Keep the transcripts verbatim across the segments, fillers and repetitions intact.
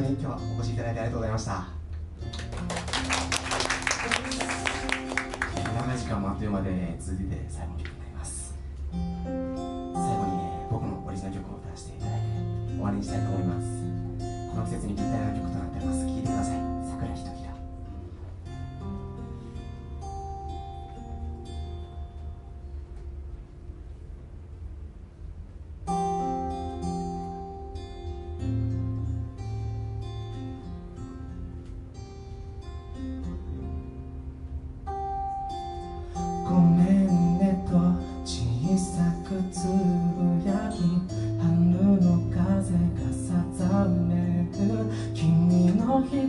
に今日はお越しいただいてありがとうございました。長い時間もあっという間で続いて最後の曲になります。最後に、ね、僕のオリジナル曲を歌わせていただいて終わりにしたいと思います。この季節にぴったりな曲となっております。聴いてください。桜ひときら。ごめんねと小さくつぶやき、春の風がさざめく君の瞳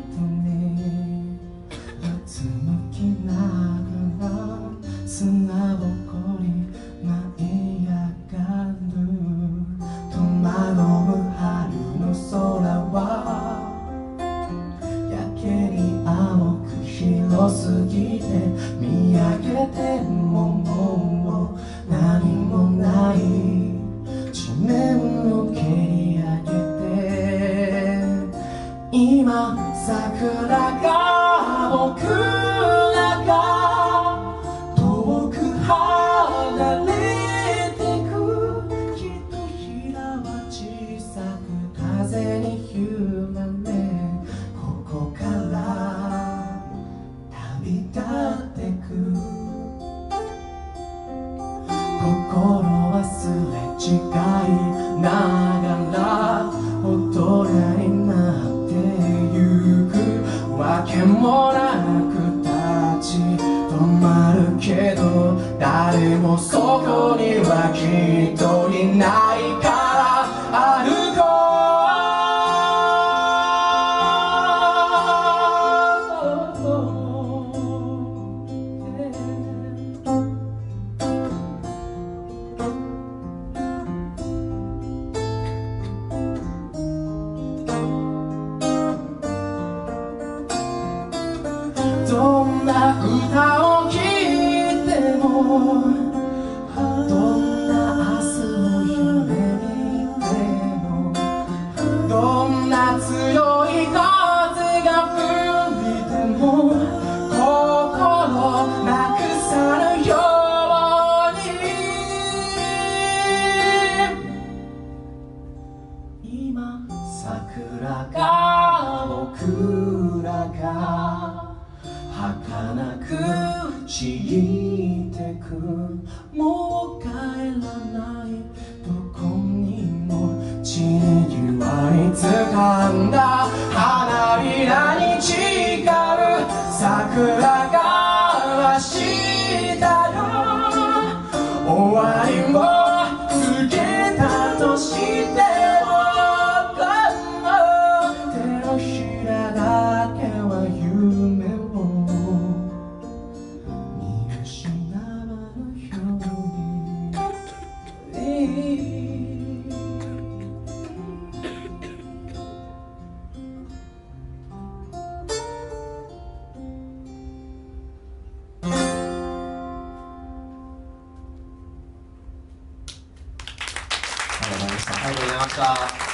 うつむきながら砂ぼこり舞い上がる。戸惑う春の空はやけに青く広すぎて、見上げてももう何もない地面を蹴り上げて、今桜が僕らが遠く離れてく、ひとひらは小さく風に揺られ、ここから旅立ってく。心忘れ違いながら大人になってゆく、わけもなく立ち止まるけど、誰もそこにはきっといないから歩こう。どんな歌を聴いても、どんな明日を夢見ても、どんな強い風が吹いても心なくさぬように、今桜が僕らが儚く散ってく、もう帰らないどこにも、血にわに掴んだ花びらに誓う、桜が明日よ終わりも告げたとしても、手のひらだけは夢を見失わぬように。ありがとうございました。ありがとうございました。